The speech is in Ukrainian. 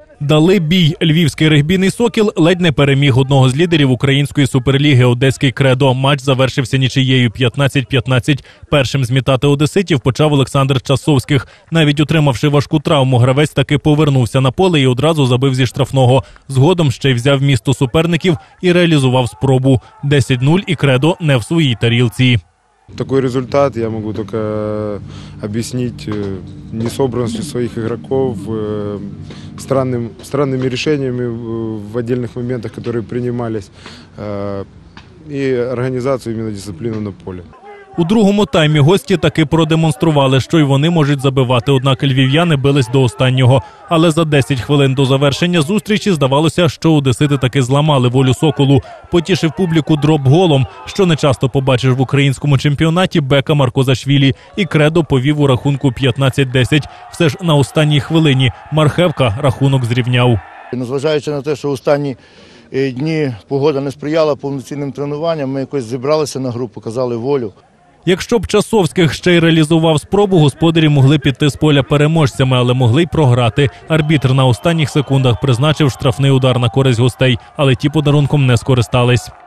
Дали бій. Львівський регбійний «Сокіл» ледь не переміг одного з лідерів української суперліги одеський «Кредо». Матч завершився нічиєю 15-15. Першим змітати одеситів почав Олександр Часовських. Навіть отримавши важку травму, гравець таки повернувся на поле і одразу забив зі штрафного. Згодом ще й взяв місто суперників і реалізував спробу. 10-0 і «Кредо» не в своїй тарілці. Такой результат я могу только объяснить несобранностью своих игроков, странными решениями в отдельных моментах, которые принимались, и организацию именно дисциплину на поле. У другому таймі гості таки продемонстрували, що й вони можуть забивати, однак львів'яни бились до останнього. Але за 10 хвилин до завершення зустрічі здавалося, що одесити таки зламали волю «Соколу». Потішив публіку дроп-голом, що не часто побачиш в українському чемпіонаті, бека Маркозашвілі. І «Кредо» повів у рахунку 15-10. Все ж на останній хвилині Мархевка рахунок зрівняв. Незважаючи на те, що останні дні погода не сприяла повноцінним тренуванням, ми якось зібралися на гру, показали волю. Якщо б Часовських ще й реалізував спробу, господарі могли піти з поля переможцями, але могли й програти. Арбітр на останніх секундах призначив штрафний удар на користь гостей, але ті подарунком не скористались.